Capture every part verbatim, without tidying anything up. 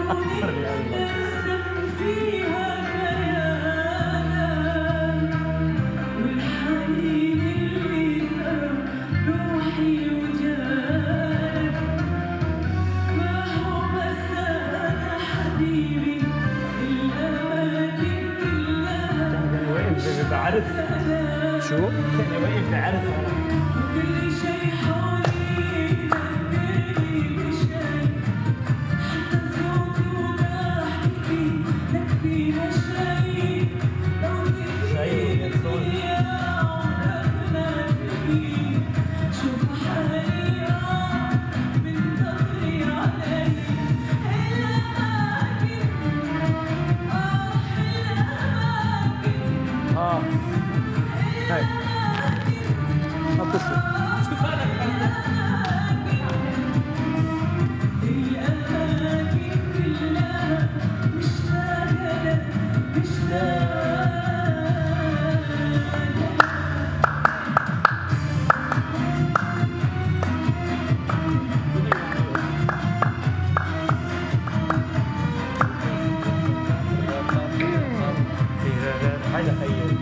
بعرف شو؟ كأني واقف بعرف وكل شيء حولي يذكرني بشيء حتى صوتي وضحكتي تكفينا شيء لو تكفيني يا عمرك ما تكفيني شوف حالي من ضهري علي إلا أماكن آه إلا أماكن اه هاي ما بتصير شوف انا الاماكن كلها مشتاقه لك مشتاقه هاي تخيل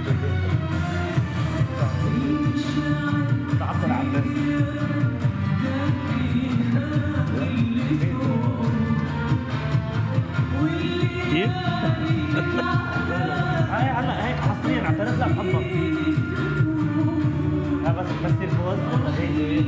كيف؟ هاي هلا هيك حصريا عم تنزل بحطها لا بس بس الفوز ولا هيك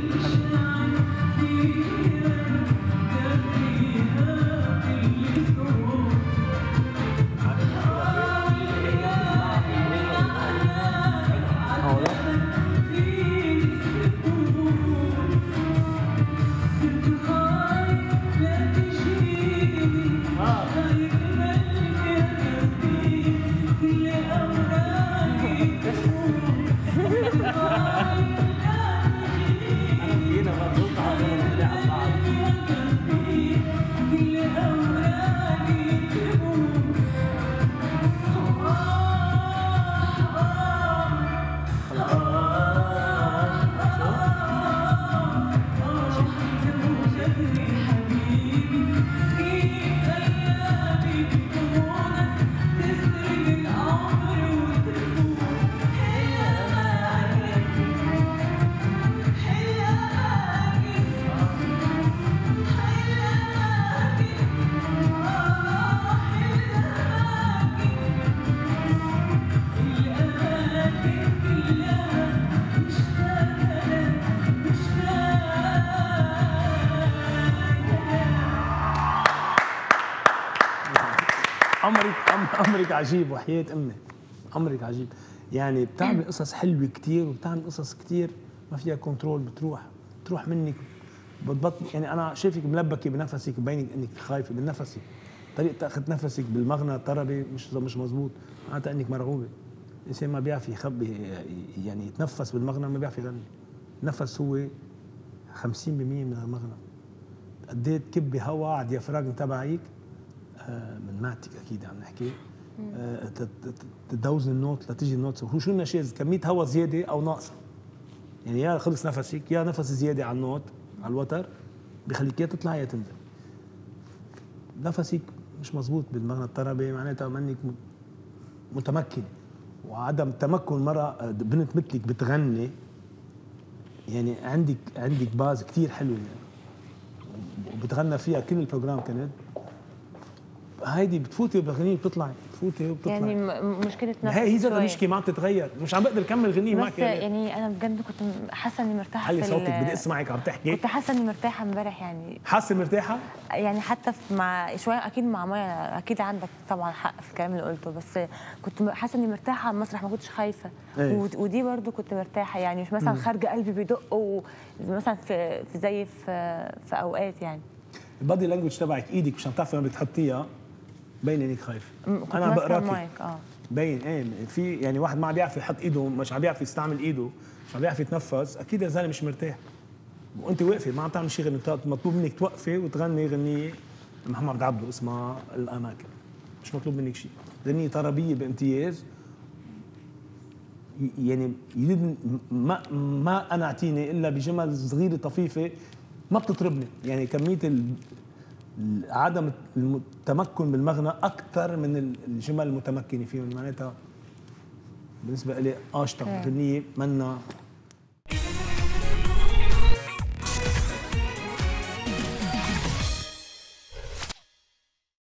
عمرك عمرك عجيب وحياة امي عمرك عجيب يعني بتعمل قصص حلوه كثير وبتعمل قصص كثير ما فيها كنترول بتروح بتروح منك بتبطل يعني انا شايفك ملبكه بنفسك ببينك انك خايفه من نفسك طريقه اخذ نفسك بالمغنى الطربي مش مش مضبوط معناتها انك مرعوبه الانسان ما بيعرف يخبي يعني يتنفس بالمغنى ما بيعرف يغني النفس هو خمسين بالمئة من المغنى قد ايه تكبي هواء على الديافراغم تبعك من معدتك اكيد عم نحكي تدوز النوت لتيجي النوت هو شو النشاز كميه هواء زياده او ناقصه يعني يا خلص نفسك يا نفس زياده على النوت على الوتر بخليك يا تطلع يا تنزل نفسك مش مزبوط بالمغنى الطربي معناتها منك متمكن وعدم تمكن المرأة بنت مثلك بتغني يعني عندك عندك باز كثير حلوه يعني وبتغنى فيها كل البروجرام كانت هيدي بتفوتي بالاغنيه بتطلعي بتفوتي وبتطلعي يعني مشكله نفس هي هي ذات المشكله ما بتتغير مش عم بقدر اكمل غنيه معك يعني. يعني انا بجد كنت حاسه اني مرتاحه خلي صوتك بدي اسمعك عم تحكي كنت حاسه اني مرتاحه امبارح يعني حاسه مرتاحه يعني حتى في مع شويه اكيد مع مايا اكيد عندك طبعا حق في الكلام اللي قلته بس كنت حاسه اني مرتاحه على المسرح ما كنتش خايفه ايه؟ ودي برضو كنت مرتاحه يعني مش مثلا خارجه قلبي بيدق ومثلا في في زي في في اوقات يعني البادي لانجوج تبعك ايدك مش عم تعرفي لما بتحطيها بين انك خايفه انا بقراكي اه بين ايه في يعني واحد ما عم بيعرف يحط ايده مش عم بيعرف يستعمل ايده مش عم بيعرف يتنفس اكيد يا زلمه مش مرتاح وانت واقفه ما عم تعمل شيء غير مطلوب منك توقفي وتغني غنيه محمد عبد عبده اسمها الاماكن مش مطلوب منك شيء غنيه طربيه بامتياز يعني ما ما انا اعطيني الا بجمل صغيره طفيفه ما بتطربني يعني كميه عدم التمكن بالمغنى اكثر من الجمل المتمكنه فيهم، معناتها بالنسبه لي اشطر غنيه منا